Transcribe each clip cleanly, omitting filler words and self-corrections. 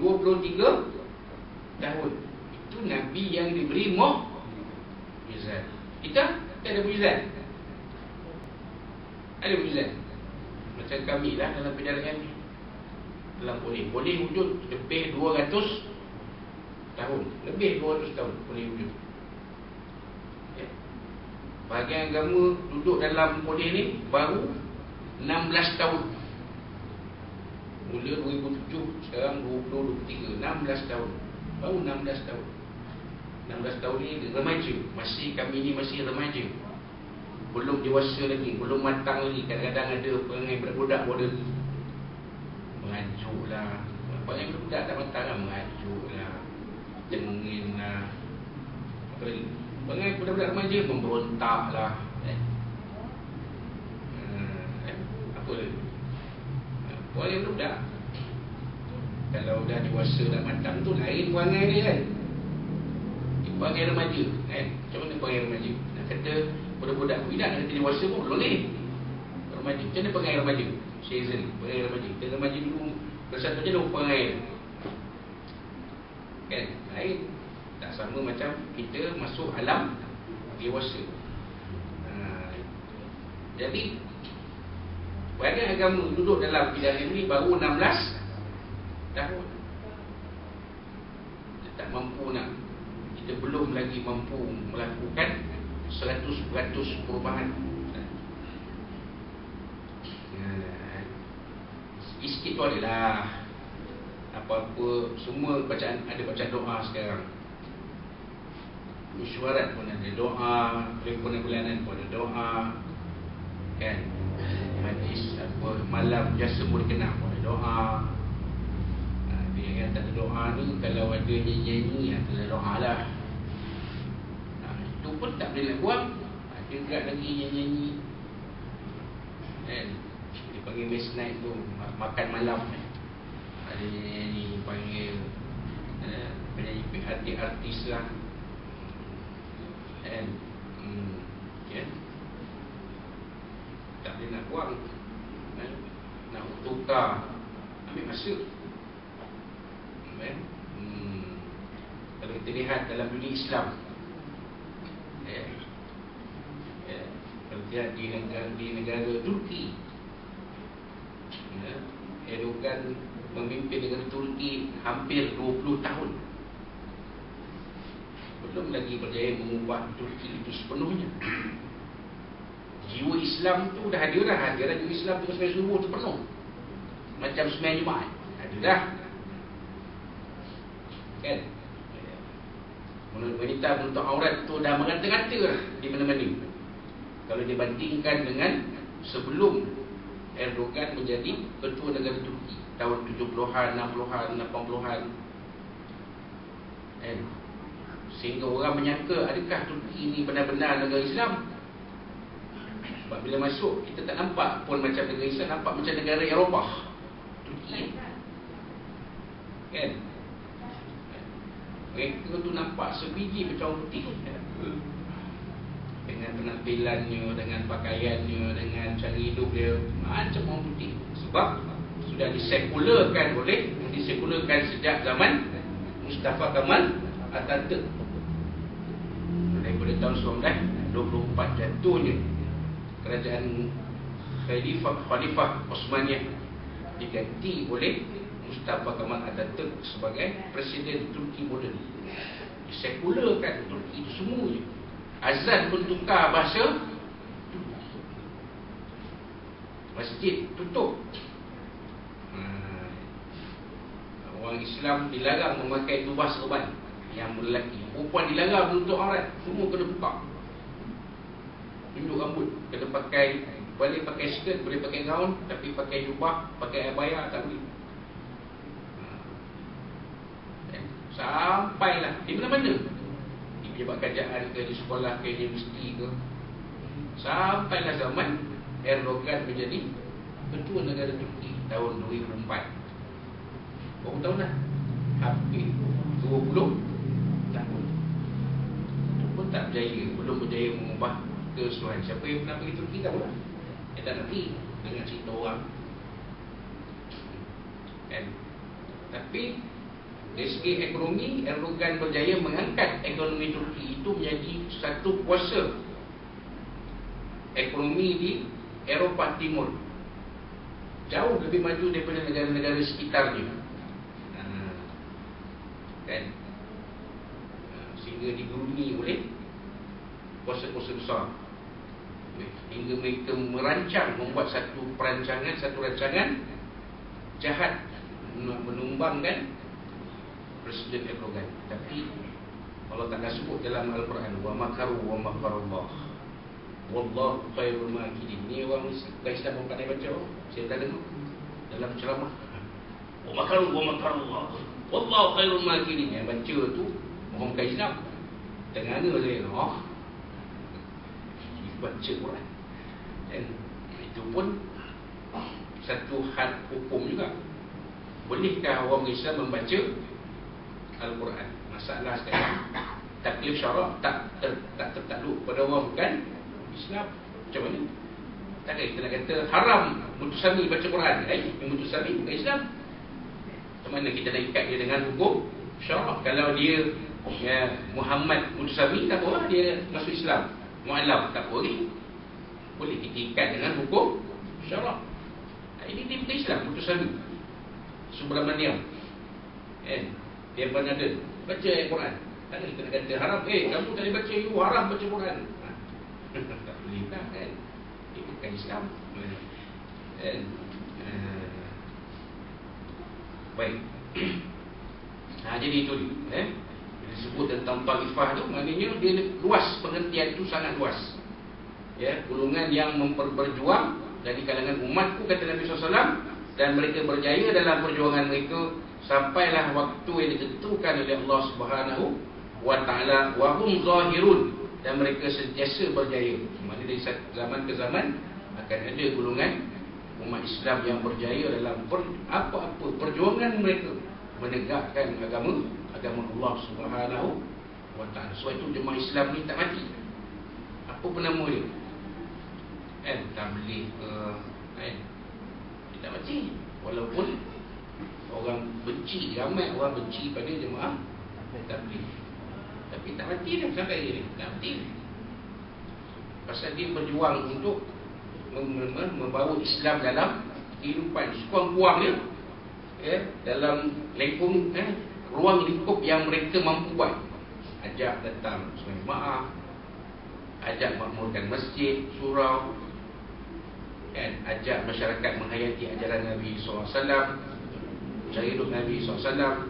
23 tahun. Itu Nabi yang diberi mukjizat. Kita tak ada mukjizat. Ada mukjizat. Macam kami lah dalam perjalanan ni. Dalam boleh wujud lebih 200 tahun. Lebih 200 tahun boleh wujud. Ya. Bahagian agama duduk dalam boleh ni baru 16 tahun. Mula 2007, sekarang 2023, 16 tahun. Baru 16 tahun. 16 tahun ni remaja. Kami ni masih remaja. Belum dewasa lagi, belum matang lagi. Kadang-kadang ada perangai budak-budak model mengajuk lah. Perangai budak tak matang lah, mengajuk lah, cengin lah. Apa lagi? Perangai budak-budak remaja memberontak lah. Apa lagi? Perangai budak. Kalau dah dewasa dah matang tu lain perangai dia kan. Perangai remaja kan. Macam mana perangai remaja? Nak kata budak-budak tidak, nak kata dewasa pun belum ni. Remaja. Macam mana perangai remaja? Season perangai remaja. Kita remaja dulu bersatu je dulu perangai kan. Lain. Tak sama macam kita masuk alam dewasa. Jadi bahagian agama duduk dalam bidang ini baru 16 tahun. Kita tak mampu nak, kita belum lagi mampu melakukan 100% perubahan. Sikit-sikit tu adalah apa-apa, semua bacaan, ada bacaan doa sekarang. Mesyuarat pun ada doa, perhimpunan bulanan pun ada doa kan. Majlis apa malam jasa berkenaan pun ada doa. Dia yang tak ada doa ni, kalau ada nyanyi ada doa lah. Itu pun tak boleh nak buang. Ada juga lagi nyanyi kan. Dia panggil midnight tu, makan malam. Ada nyanyi panggil penyanyi artis lah kan. Kan, tak boleh nak buang kan? Nak tukar, ambil masa kan? Kalau kita lihat dalam dunia Islam kalau lihat di negara Turki, Erdogan memimpin negara Turki hampir 20 tahun, belum lagi berjaya mengubah Turki itu sepenuhnya. Jiwa Islam tu dah ada dah. Hadiran jiwa Islam tu sembahyang subuh tu penuh, macam sembahyang Jumaat ada dah kan. Wanita menutup aurat tu dah merata-rata lah di mana-mana. Kalau dibandingkan dengan sebelum Erdogan menjadi ketua negara Turki tahun 70-an, 60-an, 80-an kan. Sehingga orang menyangka adakah Turki ini benar-benar negara Islam. Sebab bila masuk, kita tak nampak pun macam negara Islam, nampak macam negara Eropah Turki kan. Mereka tu nampak sebiji macam orang putih dengan penampilannya, dengan pakaiannya, dengan cara hidup dia macam orang putih. Sebab sudah disekularkan sejak zaman Mustafa Kemal Atatürk. Daripada tahun 1924 jatuhnya kerajaan Khalifah Osmaniyah, diganti oleh Mustafa Kemal Atatürk sebagai Presiden Turki moden. Disekularkan Turki itu semuanya. Azan pun tukar bahasa Turki. Masjid tutup. Orang Islam dilarang memakai jubah serban yang lelaki. Perempuan dilarang menutup aurat, semua kena buka. Tunjuk rambut, kena pakai, boleh pakai skirt, boleh pakai gaun, tapi pakai jubah, pakai abaya tak boleh. Sampailah di mana-mana, di pejabat kerajaan ke, di sekolah ke, di universiti ke, sampailah zaman Erdogan menjadi ketua negara Turki tahun 2004. Berapa tahun dah? Hampir 20 tahun. Itu pun tak berjaya, belum berjaya mengubah keseluruhan. Siapa yang pernah pergi Turki tahu lah. Dia tak nak pergi dengan cerita orang kan. Tapi Dari segi ekonomi, Erdogan berjaya mengangkat ekonomi Turki itu menjadi satu kuasa ekonomi di Eropah Timur, jauh lebih maju daripada negara-negara sekitarnya. Kan? Sehingga digeruni oleh kuasa-kuasa besar, hingga mereka merancang, membuat satu rancangan jahat menumbangkan Presiden Erdogan. Tapi Allah Ta'ala sebut dalam Al-Quran, wa makaru wa makarullah wallahu khairul makirin. Ni orang Islam pun pandai baca. Saya tak dengar dalam ceramah, wa makaru wa makarullah wallahu khairul makirin. Yang baca tu orang bukan Islam. Tengah saya baca Quran. Dan itu pun satu had hukum juga. Bolehkah orang Islam membaca Al-Quran? Masalah sekarang taklif syarak tak tertakluk pada orang bukan Islam. Macam mana? Takkan kita nak kata haram Mutusami baca Quran? Mutusami bukan Islam. Macam mana kita nak ikat dia dengan hukum syarak? Kalau dia Muhammad Mutusami, tak apa, dia masuk Islam, mu'alaf, tak boleh. Boleh kita ikat dengan hukum syarak. Ini dia bukan Islam, Mutusami Subramaniam, dia pernah ada baca ayat Quran. Takkan kita nak kata haram, kamu tak boleh baca, you haram baca Quran. Tak boleh lah kan. Dia bukan Islam. Baik. Jadi itu dia. Dia sebut tentang Taifah tu, maknanya dia luas, pengertian tu sangat luas. Golongan yang berjuang dari kalangan umatku, kata Nabi SAW, dan mereka berjaya dalam perjuangan mereka sampailah waktu yang ditentukan oleh Allah Subhanahu wa Ta'ala, wa hum zahirun, dan mereka sentiasa berjaya. Maksudnya dari zaman ke zaman akan ada golongan umat Islam yang berjaya dalam apa-apa perjuangan mereka menegakkan agama Allah Subhanahu wa Ta'ala. Sebab itu jemaah Islam ni tak mati. Apa pun nama dia, tabligh tak mati. Walaupun orang benci, ramai orang benci pada jemaah tabligh, tapi tak mati dia sampai hari ni. Tak mati. Pasal dia berjuang untuk membawa Islam dalam kehidupan sekurang-kurangnya, dalam lingkup ruang lingkup yang mereka mampu buat. Ajak datang sembahyang jemaah, ajak makmurkan masjid, surau, ajak masyarakat menghayati ajaran Nabi SAW, cara hidup Nabi SAW,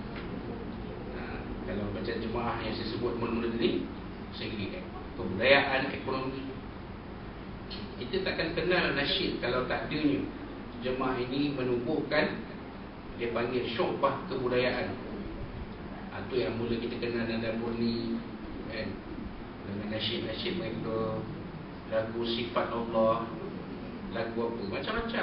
kalau baca jemaah yang saya sebut mula-mula tadi, segi kebudayaan, ekonomi. Kita takkan kenal nasyid kalau tak adanya jemaah ini menubuhkan, dia panggil syu'bah kebudayaan. Itu yang mula kita kenal Nada Murni, dengan nasyid-nasyid mereka, lagu sifat Allah, lagu apa, macam-macam,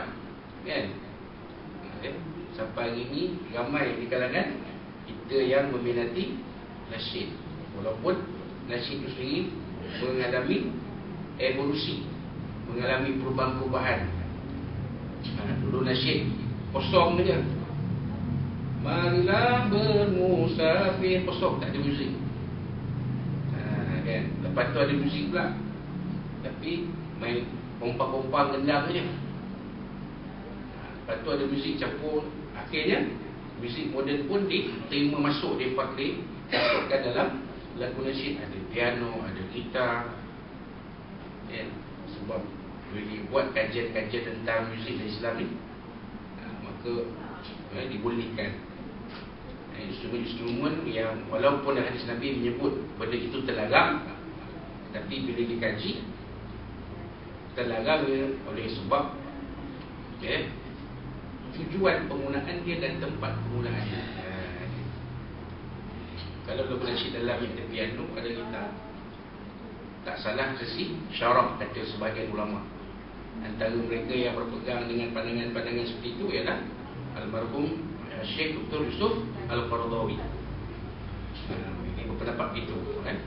sampai hari ini ramai di kalangan kita yang meminati nasyid. Walaupun nasyid itu sendiri mengalami evolusi, mengalami perubahan-perubahan. Dulu nasyid kosong saja, marilah bermusafir, kosong, tak ada muzik. Lepas tu ada muzik pula, tapi main pompang-pompang gendang saja. Lepas tu ada muzik campur. Akhirnya muzik moden pun diterima masuk, dimasukkan dalam lagu nasyid. Ada piano, ada gitar, sebab bila buat kajian-kajian tentang muzik dan Islam ni, maka dibolehkan instrumen-instrumen yang walaupun hadis Nabi menyebut benda itu terlarang, tapi bila dikaji terlarang oleh sebab tujuan penggunaan dia dan tempat penggunaan dia. Kalau lagu nasyid dalam yang ada piano, ada gitar, tak salah sesi syarak, kata sebahagian ulama. Antara mereka yang berpegang dengan pandangan-pandangan seperti itu ialah almarhum Syekh Dr. Yusuf Al-Qaradawi. Ini berpendapat itu,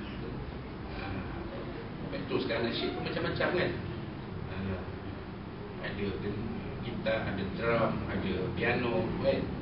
betul. Sekarang nasyid pun macam-macam, ada gitar, ada drum, ada piano,